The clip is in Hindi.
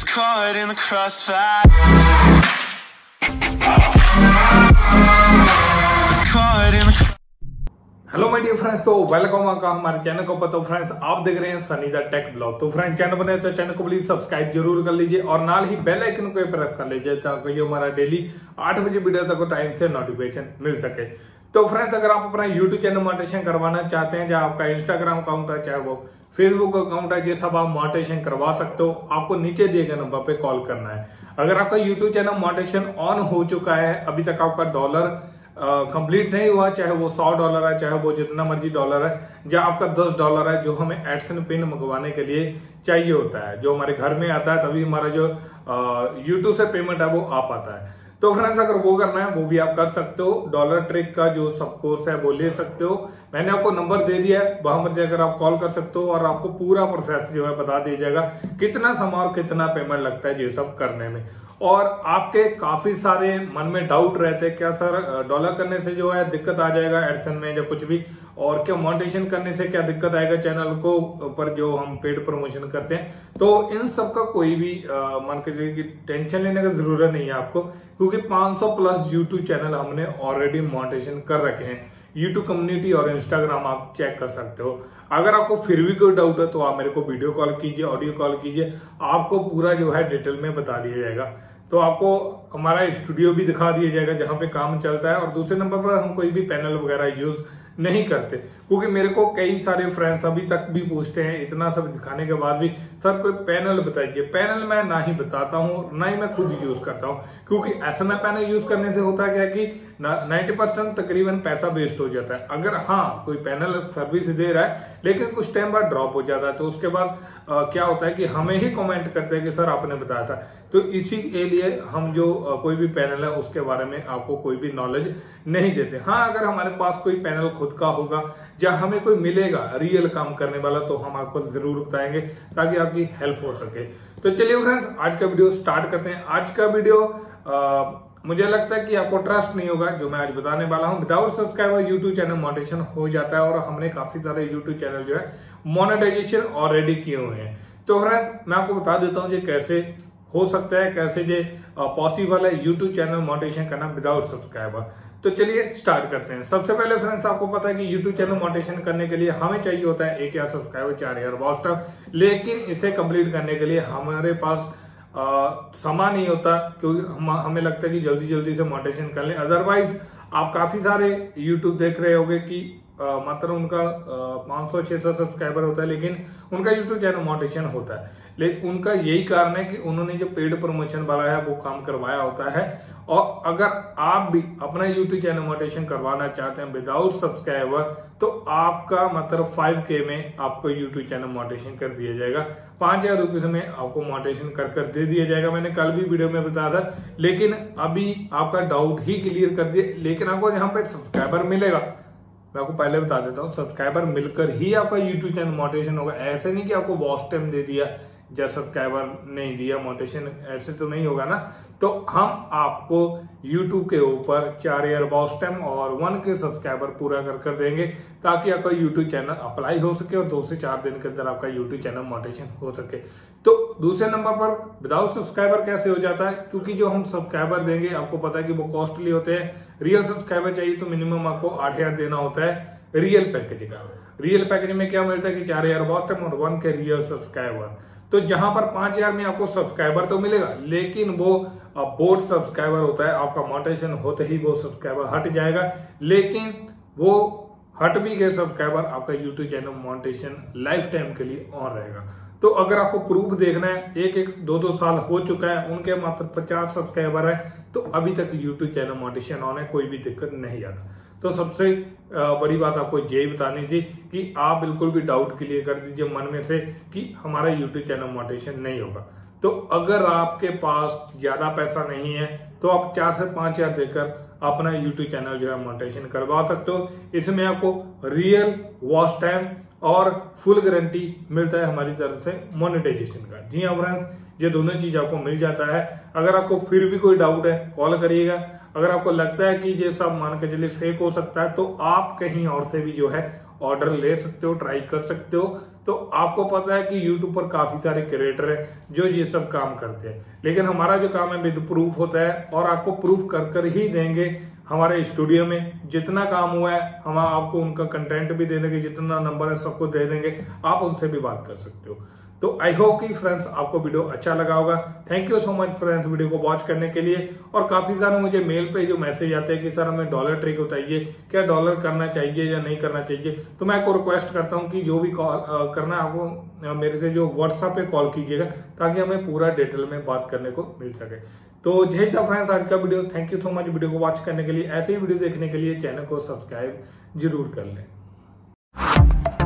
caught in the crossfire. It's caught in the hello my dear friends, तो वेलकम आपका हमारे चैनल को। तो फ्रेंड्स, आप देख रहे हैं सनी द टेक ब्लॉग। तो फ्रेंड्स, चैनल बने तो चैनल को प्लीज सब्सक्राइब जरूर कर लीजिए और नाल ही बेल आइकन को प्रेस कर लीजिए ताकि जो हमारा डेली 8 बजे वीडियो तक टाइम से नोटिफिकेशन मिल सके। तो फ्रेंड्स, अगर आप अपना यूट्यूब चैनल मोनेटाइजेशन करवाना चाहते हैं, चाहे आपका इंस्टाग्राम अकाउंट है, चाहे वो फेसबुक अकाउंट है, ये सब आप मोनेटाइजेशन करवा सकते हो। आपको नीचे दिए गए नंबर पे कॉल करना है। अगर आपका यूट्यूब चैनल मोनेटाइजेशन ऑन हो चुका है, अभी तक आपका डॉलर कंप्लीट नहीं हुआ, चाहे वो $100 है, चाहे वो जितना मर्जी डॉलर है, या आपका $10 है जो हमें एडसेंस पिन मंगवाने के लिए चाहिए होता है, जो हमारे घर में आता है, तभी हमारा जो यूट्यूब से पेमेंट है वो आ पाता है। तो फ्रेंड्स, अगर वो करना है वो भी आप कर सकते हो। डॉलर ट्रिक का जो सब कोर्स है वो ले सकते हो। मैंने आपको नंबर दे दिया है, वहां पर जाकर आप कॉल कर सकते हो और आपको पूरा प्रोसेस जो है बता दिया जाएगा, कितना समय और कितना पेमेंट लगता है ये सब करने में। और आपके काफी सारे मन में डाउट रहते हैं, क्या सर डॉलर करने से जो है दिक्कत आ जाएगा एडसेंस में या कुछ भी, और क्या मोनेटाइजेशन करने से क्या दिक्कत आएगा चैनल को पर जो हम पेड प्रमोशन करते हैं। तो इन सब का कोई भी मान के चलिए कि टेंशन लेने का जरूरत नहीं है आपको, क्योंकि 500 प्लस यूट्यूब चैनल हमने ऑलरेडी मोनेटाइजेशन कर रखे हैं। यूट्यूब कम्युनिटी और इंस्टाग्राम आप चेक कर सकते हो। अगर आपको फिर भी कोई डाउट है तो आप मेरे को वीडियो कॉल कीजिए, ऑडियो कॉल कीजिए, आपको पूरा जो है डिटेल में बता दिया जाएगा। तो आपको हमारा स्टूडियो भी दिखा दिया जाएगा जहां पे काम चलता है। और दूसरे नंबर पर हम कोई भी पैनल वगैरह यूज नहीं करते, क्योंकि मेरे को कई सारे फ्रेंड्स अभी तक भी पूछते हैं, इतना सब दिखाने के बाद भी, सर कोई पैनल बताइए। पैनल मैं ना ही बताता हूँ, ना ही मैं खुद यूज करता हूँ, क्योंकि ऐसा में पैनल यूज करने से होता क्या है कि 90% तकरीबन पैसा वेस्ट हो जाता है। अगर हाँ कोई पैनल सर्विस दे रहा है लेकिन कुछ टाइम बाद ड्रॉप हो जाता है, तो उसके बाद क्या होता है कि हमें ही कमेंट करते हैं कि सर आपने बताया था। तो इसी के लिए हम जो कोई भी पैनल है उसके बारे में आपको कोई भी नॉलेज नहीं देते। हाँ, अगर हमारे पास कोई पैनल खुद का होगा या हमें कोई मिलेगा रियल काम करने वाला, तो हम आपको जरूर बताएंगे ताकि आपकी हेल्प हो सके। तो चलिए फ्रेंड्स, आज का वीडियो स्टार्ट करते हैं। आज का वीडियो मुझे लगता है कि आपको ट्रस्ट नहीं होगा जो मैं आज बताने वाला हूं। Without subscriber YouTube channel monetization हो जाता है, और हमने काफी सारे यूट्यूब चैनल जो है मोनेटाइजेशन ऑलरेडी किए हुए हैं। तो फ्रेंड्स, मैं आपको बता देता हूं ये कैसे हो सकता है, कैसे ये पॉसिबल है यूट्यूब चैनल मोनेटाइजेशन करना विदाउट सब्सक्राइबर। तो चलिए स्टार्ट करते हैं। सबसे पहले फ्रेंड्स, आपको पता है कि यूट्यूब चैनल मोनेटाइजेशन करने के लिए हमें चाहिए होता है 1000 सब्सक्राइबर, 4000 वॉच टाइम। लेकिन इसे कंप्लीट करने के लिए हमारे पास समय नहीं होता, क्योंकि हमें लगता है कि जल्दी जल्दी से मोनेटाइजेशन कर लें। अदरवाइज आप काफी सारे यूट्यूब देख रहे होंगे कि मात्र उनका 500-600 सब्सक्राइबर होता है, लेकिन उनका यूट्यूब चैनल मोनेटाइजेशन होता है। लेकिन उनका यही कारण है कि उन्होंने जो पेड प्रमोशन वाला है वो काम करवाया होता है। और अगर आप भी अपना यूट्यूब चैनल मोनेटाइजेशन करवाना चाहते हैं विदाउट सब्सक्राइबर, तो आपका मतलब 5K में आपको यूट्यूब चैनल मोनेटाइजेशन कर दिया जाएगा। 5000 रुपीज में आपको मोनेटाइजेशन कर दे दिया जाएगा। मैंने कल भी वीडियो में बताया था, लेकिन अभी आपका डाउट ही क्लियर कर दिया। लेकिन आपको यहाँ पे सब्सक्राइबर मिलेगा, मैं आपको पहले बता देता हूँ, सब्सक्राइबर मिलकर ही आपका यूट्यूब चैनल मोनेटाइजेशन होगा। ऐसे नहीं कि आपको वॉच टाइम दे दिया या सब्सक्राइबर नहीं दिया मोनेटाइजेशन, ऐसे तो नहीं होगा ना। तो हम आपको YouTube के ऊपर 4000 वॉच टाइम और 1K सब्सक्राइबर पूरा कर देंगे, ताकि आपका YouTube चैनल अप्लाई हो सके और 2 से 4 दिन के अंदर आपका YouTube चैनल मोनेटाइजेशन हो सके। तो दूसरे नंबर पर विदाउट सब्सक्राइबर कैसे हो जाता है, क्योंकि जो हम सब्सक्राइबर देंगे आपको पता है कि वो कॉस्टली होते हैं। रियल सब्सक्राइबर चाहिए तो मिनिमम आपको 8000 देना होता है रियल पैकेज का। रियल पैकेज में क्या मिलता है कि 4000 वॉच टाइम और 1K रियल सब्सक्राइबर। तो जहां पर 5000 में आपको सब्सक्राइबर तो मिलेगा, लेकिन वो बोट सब्सक्राइबर होता है, आपका मोनेटाइजेशन होते ही वो सब्सक्राइबर हट जाएगा। लेकिन वो हट भी गए सब्सक्राइबर, आपका YouTube channel monetization lifetime के लिए ऑन रहेगा। तो अगर आपको प्रूफ देखना है, 1-2 साल हो चुका है, उनके मात्र 50 सब्सक्राइबर है, तो अभी तक यूट्यूब चैनल मोनेटाइजेशन ऑन है, कोई भी दिक्कत नहीं आता। तो सबसे बड़ी बात आपको यही बतानी थी कि आप बिल्कुल भी डाउट क्लियर कर दीजिए मन में से कि हमारा यूट्यूब चैनल मोनेटाइजेशन नहीं होगा। तो अगर आपके पास ज्यादा पैसा नहीं है तो आप 4 से 5000 देकर अपना यूट्यूब चैनल जो है मोनेटाइजेशन करवा सकते हो। इसमें आपको रियल वॉच टाइम और फुल गारंटी मिलता है हमारी तरफ से मोनेटाइजेशन का। जी हाँ फ्रेंड्स, ये दोनों चीज आपको मिल जाता है। अगर आपको फिर भी कोई डाउट है कॉल करिएगा। अगर आपको लगता है कि ये सब मान के चलिए फेक हो सकता है, तो आप कहीं और से भी जो है ऑर्डर ले सकते हो, ट्राई कर सकते हो। तो आपको पता है कि यूट्यूब पर काफी सारे क्रिएटर हैं जो ये सब काम करते हैं, लेकिन हमारा जो काम है विद प्रूफ होता है और आपको प्रूफ कर कर ही देंगे। हमारे स्टूडियो में जितना काम हुआ है हम आपको उनका कंटेंट भी दे देंगे, जितना नंबर है सबको दे देंगे, आप उनसे भी बात कर सकते हो। तो आई होप कि फ्रेंड्स आपको वीडियो अच्छा लगा होगा। Thank you so much friends video को वॉच करने के लिए। और काफी सारे मुझे मेल पे जो मैसेज आते हैं कि सर हमें डॉलर ट्रिक बताइए, क्या डॉलर करना चाहिए या नहीं करना चाहिए। तो मैं आपको रिक्वेस्ट करता हूं कि जो भी कॉल करना है आपको मेरे से जो व्हाट्सएप पे कॉल कीजिएगा, ताकि हमें पूरा डिटेल में बात करने को मिल सके। तो जय था फ्रेंड्स आज का video. Thank you so much video को वॉच करने के लिए। ऐसे ही वीडियो देखने के लिए चैनल को सब्सक्राइब जरूर कर लें।